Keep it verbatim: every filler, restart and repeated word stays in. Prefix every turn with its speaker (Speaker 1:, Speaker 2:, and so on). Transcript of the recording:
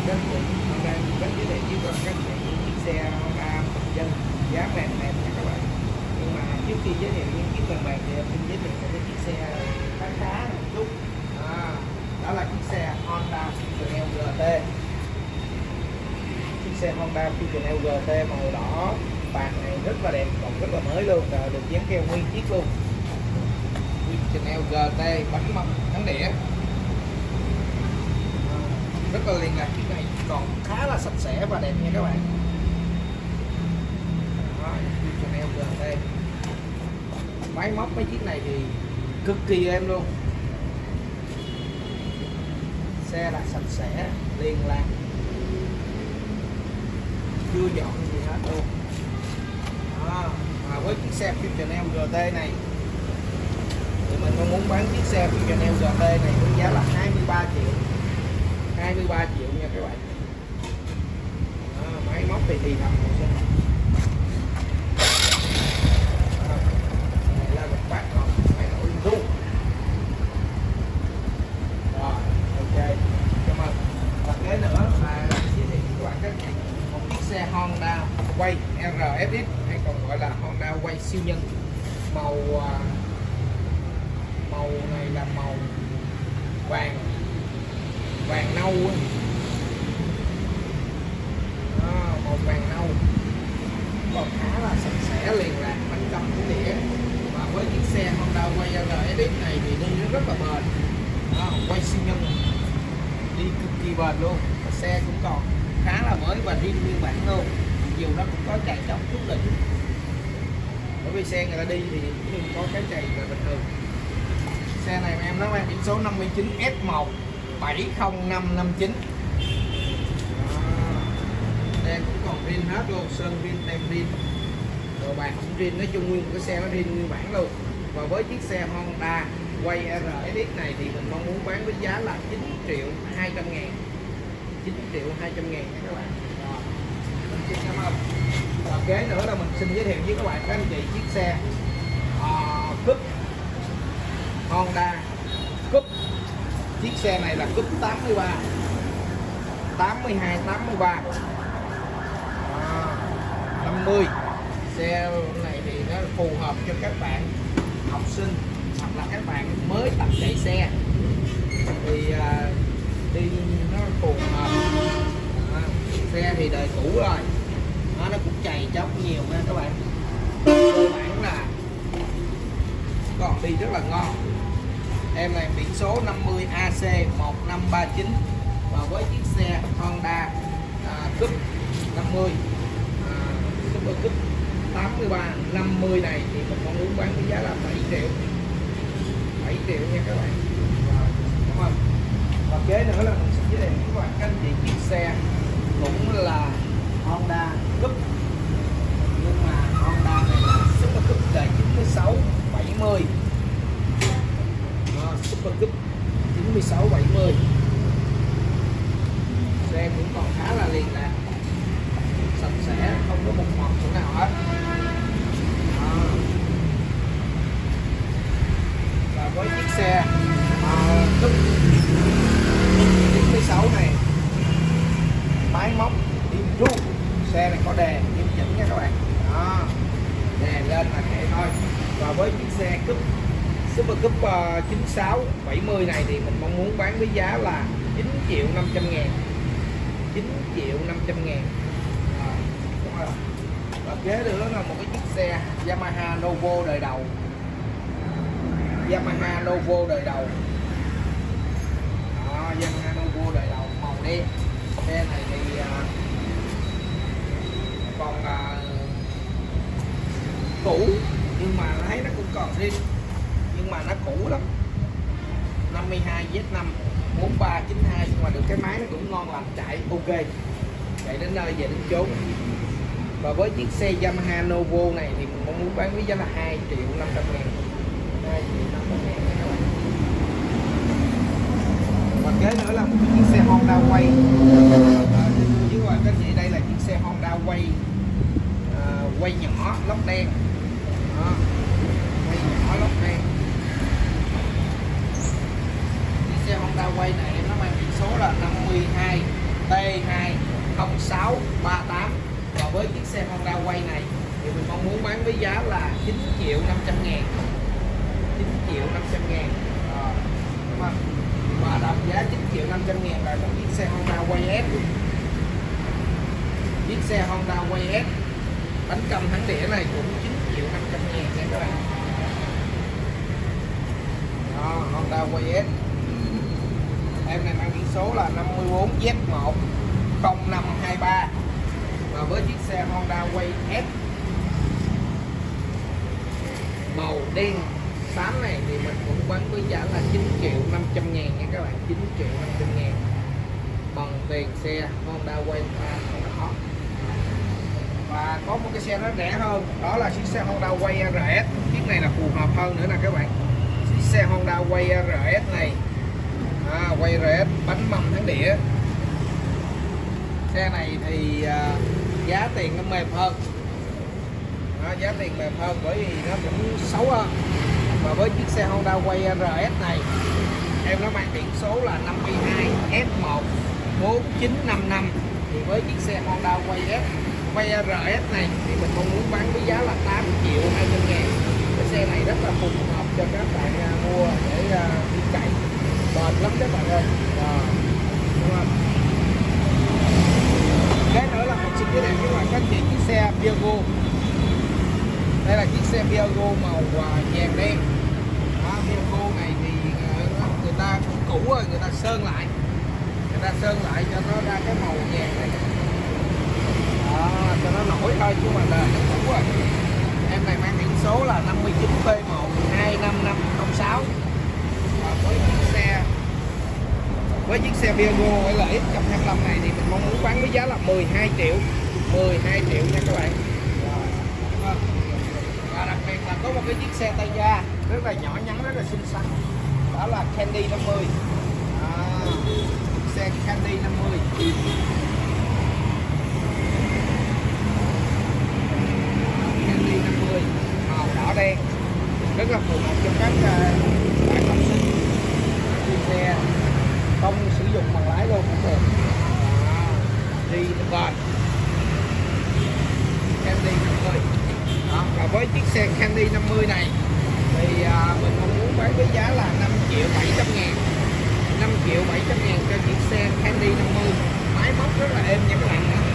Speaker 1: Các chị hôm nay rất giới thiệu với các chị chiếc xe Honda bình dân giá mềm mềm nha các bạn. Nhưng mà trước khi giới thiệu những chiếc mềm mềm thì em xin giới thiệu một cái chiếc xe khá khá một chút. À, đó là chiếc xe Honda Fusion giê tê. Chiếc xe Honda Fusion giê tê màu đỏ bạc này rất là đẹp, còn rất là mới luôn, rồi được dán keo nguyên chiếc luôn. Fusion giê tê bánh mâm thắng đĩa, rất là liền lạc. Chiếc này còn khá là sạch sẽ và đẹp nha các bạn. Đó, Chanel giê tê. Máy móc mấy chiếc này thì cực kỳ êm luôn. Xe là sạch sẽ, liền lạc, chưa dọn gì hết luôn. Đó, và với chiếc xe Chanel giê tê này thì mình mong muốn bán chiếc xe Chanel giê tê này với giá là hai mươi ba triệu. hai mươi ba triệu nha các bạn. Đó, máy móc thì thì thầm một xem. Này là một bát còn máy nổi luôn. Rồi, ok. Cảm ơn. Và cái nữa là giới thiệu các bạn các chị một chiếc xe Honda Way rờ ép ích hay còn gọi là Honda Way siêu nhân. Màu màu này là màu vàng vàng nâu, à, màu vàng nâu còn khá là sạch sẽ, liền lạc, bánh cầm cái đĩa. Và với chiếc xe Honda Way rờ ép ích này thì đi nó rất là bền. Đó, quay siêu nhân đi cực kỳ bền luôn. Và xe cũng còn khá là mới và riêng nguyên bản luôn, dù nó cũng có chạy chóc chút là chút, bởi vì xe người ta đi thì cũng có cái chạy là bình thường. Xe này em nó mang biển số năm mươi chín F một bảy không năm năm chín. Đèn cũng còn rin hết luôn, sơn rin, tem rin, đồ bạc cũng rin, nói chung nguyên một cái xe nó rin nguyên bản luôn. Và với chiếc xe Honda Way rờ ép ích này thì mình mong muốn bán với giá là chín triệu hai trăm ngàn. chín triệu hai trăm ngàn nha các bạn. Rồi, mình xin cảm ơn. Và kế nữa là mình xin giới thiệu với các bạn các anh chị chiếc xe uh, Cúp Honda Cúp. Chiếc xe này là Cúp tám mươi ba, tám mươi hai, tám mươi ba, à, năm mươi. Xe này thì nó phù hợp cho các bạn học sinh hoặc là các bạn mới tập chạy xe thì à, đi nó phù hợp. À, xe thì đời cũ rồi, nó, nó cũng chày chóc nhiều nha các bạn. Cơ bản là còn đi rất là ngon. Em này biển số năm mươi A C một năm ba chín. Và với chiếc xe Honda à, Cúp năm mươi à, Super Cúp tám mươi ba năm mươi này thì mình mong muốn bán với giá là bảy triệu. bảy triệu nha các bạn. Rồi, cảm ơn. Và kế nữa là mình sẽ giới thiệu các bạn các anh chị chiếc xe cũng là Honda Cúp, nhưng mà Honda này là Super Cúp đời chín mươi sáu bảy mươi. Super Cúp chín mươi sáu bảy mươi. Xe cũng còn khá là liền lạc, sạch sẽ, không có một mọt chỗ nào hết. À. Và với chiếc xe uh, Cúp chín mươi sáu này, máy móc im ru, xe này có đèn nghiêm chỉnh nha các bạn. Đó, đèn lên là kệ thôi. Và với chiếc xe Cúp Super Cúp uh, chín sáu bảy mươi này thì mình mong muốn bán với giá là chín triệu năm trăm ngàn. chín triệu năm trăm ngàn. À, đúng rồi. Và kế nữa là một cái chiếc xe Yamaha Novo đời đầu. Yamaha Novo đời đầu. Đó, Yamaha Novo đời đầu màu đen. Xe này thì uh, còn uh, cũ, nhưng mà thấy nó cũng còn riêng, nhưng mà nó cũ lắm. Năm mươi hai Z năm bốn ba chín hai, nhưng mà được cái máy nó cũng ngon lành, chạy ok, chạy đến nơi về đến chốn. Và với chiếc xe Yamaha Novo này thì mình mong muốn bán với giá là hai triệu năm trăm ngàn. hai triệu năm trăm ngàn các bạn. Và kế nữa là một chiếc xe Honda Way. Với các anh chị, đây là chiếc xe Honda Way uh, Way nhỏ lốp đen. Đó, Way nhỏ lốp đen. Chiếc xe Honda Way này nó mang biển số là năm mươi hai T hai không sáu ba tám. Và với chiếc xe Honda Way này thì mình mong muốn bán với giá là chín triệu năm trăm ngàn, chín triệu năm trăm ngàn. À, đúng không? Và đồng giá chín triệu năm trăm ngàn là một chiếc xe Honda Way S. Chiếc xe Honda Way S bánh cầm thắng đĩa này cũng chín triệu năm trăm ngàn nha các bạn. Đó, Honda Way S em này mang biển số là năm mươi bốn Z một không năm hai ba. Và với chiếc xe Honda Way S màu đen xám này thì mình cũng bán với giá là chín triệu năm trăm ngàn nha các bạn, chín triệu năm trăm ngàn bằng tiền xe Honda Way đó. Và có một cái xe nó rẻ hơn, đó là chiếc xe Honda Way R S. Chiếc này là phù hợp hơn nữa nè các bạn. Chiếc xe Honda Way R S này, à, Way R S bánh mâm thắng đĩa. Xe này thì à, giá tiền nó mềm hơn, à, giá tiền mềm hơn bởi vì nó cũng xấu hơn. Và với chiếc xe Honda Way R S này em nó mang biển số là năm mươi hai F một bốn chín năm năm. Thì với chiếc xe Honda Way S Way R S này thì mình mong muốn bán với giá là tám triệu hai trăm ngàn. Cái xe này rất là phù hợp cho các bạn uh, mua để uh, đi chạy bền lắm các bạn ơi. À, đúng không? Cái nữa là một xin giới thiệu các bạn các chị chiếc xe Viago. Đây là chiếc xe Viago màu uh, vàng đen. Đó, Viago này thì uh, người ta cũng cũ rồi, người ta sơn lại, người ta sơn lại cho nó ra cái màu vàng này. Đó, cho nó nổi thôi chứ mà đời nó cũ rồi. Em này mang biển số là năm mươi chín P một hai năm năm không sáu. Và với chiếc xe với chiếc xe Viago L X một hai lăm này thì mình mong muốn bán với giá là mười hai triệu, mười hai triệu nha các bạn. Và đặc biệt là có một cái chiếc xe tay ga rất là nhỏ nhắn, rất là xinh xắn, đó là Candy năm mươi. À, xe Candy năm mươi. Màu đỏ đen rất là phù hợp cho các bạn học sinh đi xe không sử dụng bằng lái luôn cũng được. À, đi bền Candy năm mươi. Đó, và với chiếc xe Candy năm mươi này thì à, mình mong muốn bán với giá là năm triệu bảy trăm ngàn, năm triệu bảy trăm ngàn cho chiếc xe Candy năm mươi. Máy móc rất là êm nha các bạn.